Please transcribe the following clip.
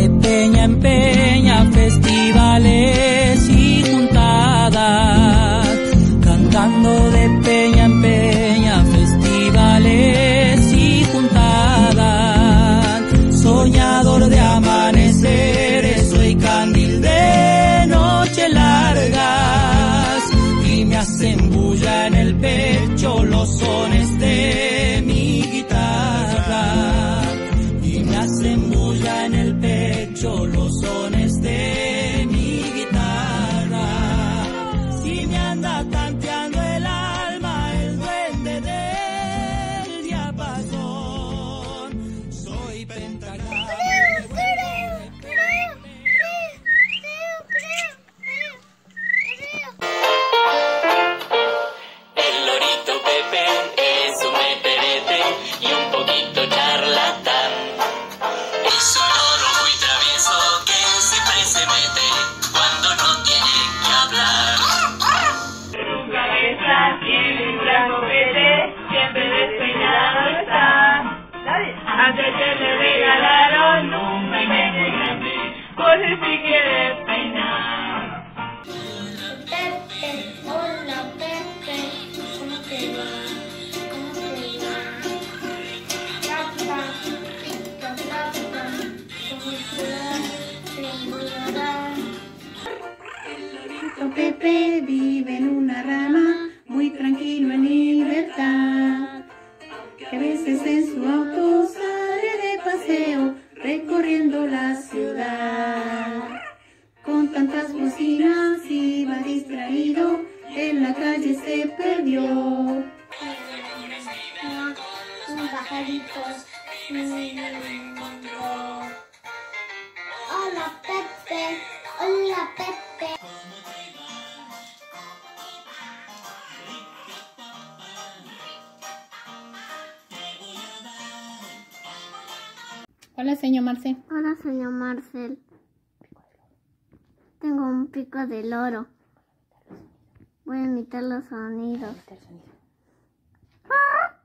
de peña en peña, festivales y juntadas, cantando de peña en peña, festivales y juntadas, soñador de amaneceres, soy candil de noches largas, y me hacen bulla en el pecho los sones de mi guitarra, y me hacen bulla en el pecho los sones de mi guitarra. Si me anda tanteando el alma el duende del diapasón, soy pentagrama. El lorito Pepe es un meterete y un poquito charlatán. Es un loro muy travieso que siempre se mete cuando no tiene que hablar. Su cabeza tiene un gran copete, siempre despeinado está. Antes que le regalaron un peine muy grande, por si quiere peinar. Pepe, hola Pepe, ¿cómo te va? ¿Cómo te va? Rapa, pica, rapa, ¿cómo te va? Tengo la edad. Pepe vive en una rama, muy tranquilo en libertad, que a veces en su auto sale de paseo, recorriendo la ciudad. Con tantas bocinas iba distraído, en la calle se perdió. Un pajarito lindo. Hola Pepe, hola Pepe. Hola, señor Marce. Hola señor Marcel. Tengo un pico de loro. Voy a imitar los sonidos.